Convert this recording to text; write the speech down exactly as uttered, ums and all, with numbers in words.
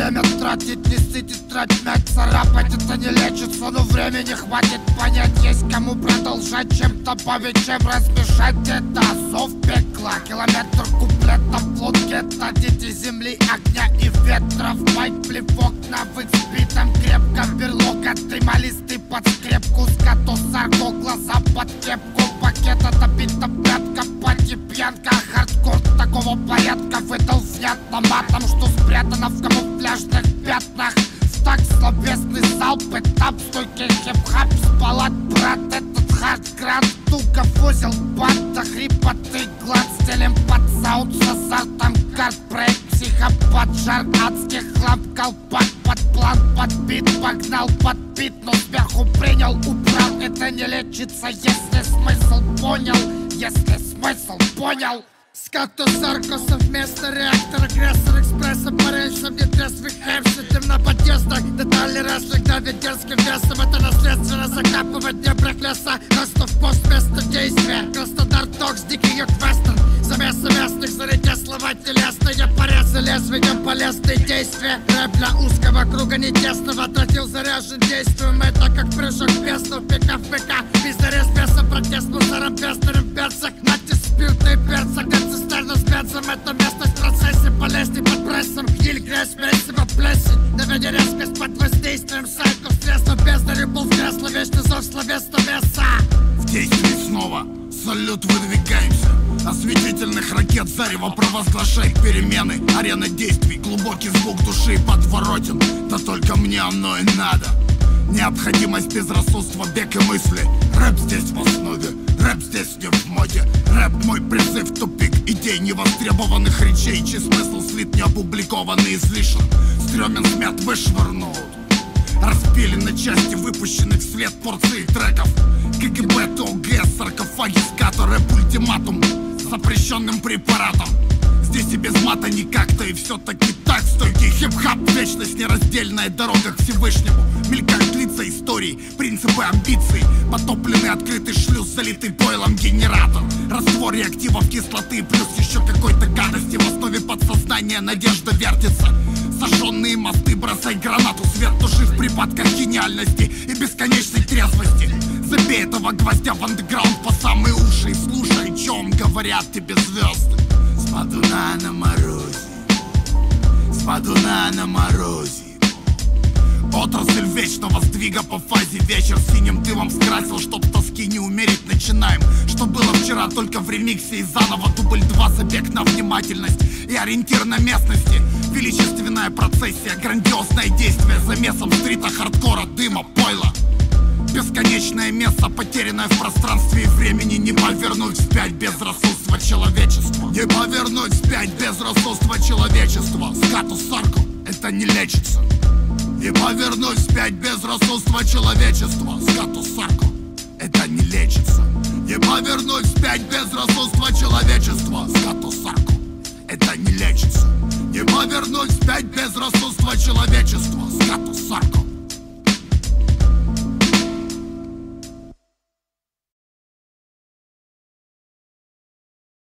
время тратить, нести тетрадь, мять, царапать, это не лечится. Но времени хватит понять, есть кому продолжать, чем добавить, чем размешать. Это зов пекла, километр куплетов, плод гетто, дети земли, огня и ветра. В май плевок на выспитом крепко, берлога, дымолисты под скрепку, скату сарко, глаза под кепку, пакета добита пятка, пати пьянка, хардкор такого порядка выдал внятно матом, что спрятано в камуфляжных пятнах. В так словесный залп, этап, стойкий хип-хап, спалат, брат, этот хард-гранд, тука, фузел, банда, хрипотый глад, стелем под саунд, с азартом, карт-брейк, психопат, жар, адских ламп, колпак, под план, под бит, погнал, под бит, но сверху принял, убрал, это не лечится, если смысл понял, если смысл понял. Скату Сарко совместно, реактор, агрессор, экспресса, по рельсам, нетрезвый хэм, сидим на подъездах, детали росли, давит дерзким весом, это наследственно закапывать в дебрях леса, просто в пост место действия, Краснодар, Токс, дикий юг-вестерн, замесы местных, зарядя слова телесные, порезы лезвием, полезные действия, рэп для узкого круга не тесного, тратил заряжен действием, это как прыжок в бездну, пика в пика, пиздарез весом, протест мусором, бездарем в перцах, натиск спиртный перца, цистерна с бензом, это местность в процессе, полезный под прессом, гниль, грязь, месиво, плесень, наведя резкость под воздействием сайков, средства бездарю, был в кресло, вечный зов словесного веса. В действии снова, салют, выдвигаемся, осветительных ракет зарево провозглашает перемены, арена действий, глубокий звук души подворотен, да только мне оно и надо. Необходимость безрассудства, бег и мысли, рэп здесь в основе, рэп здесь не в моде. Рэп мой призыв в тупик идей невостребованных речей, чей смысл слит, не опубликованный, излишен. Стрёмен, смят, вышвырнут, разбили на части, выпущенных вслед порции треков. КГБ, ТОГ, саркофаги, ската, рэп ультиматум запрещенным препаратом. Здесь и без мата никак-то, и все-таки так. Стойкий хип-хап, вечность, нераздельная дорога к Всевышнему. Мелькают лица историй, принципы амбиций, потопленный открытый шлюз, залитый пойлом генератор. Раствор реактивов, кислоты, плюс еще какой-то гадости. В основе подсознания надежда вертится. Сожженные мосты, бросай гранату, свет туши в припадках гениальности и бесконечной трезвости. Забей этого гвоздя в андеграунд по самые уши и слушай, о чем говорят тебе звезды. Спадуна на морозе, спадуна на морозе. Отрасль вечного сдвига по фазе. Вечер синим дымом скрасил, чтоб тоски не умереть. Начинаем, что было вчера, только в ремиксе. И заново дубль два, забег на внимательность и ориентир на местности. Величественная процессия, грандиозное действие. Замесом стрита, хардкора, дыма, пойла. Бесконечное место, потерянное в пространстве и времени. Не повернуть вспять без рассудства человечества. Не повернуть вспять без рассудства человечества. Скату Сарко, это не лечится. Не повернуть вспять без рассудства человечества. Скату Сарко, это не лечится. Не повернуть вспять без рассудства человечества. Скату Сарко, это не лечится. Не повернуть вспять без рассудства человечества. Скату Сарко,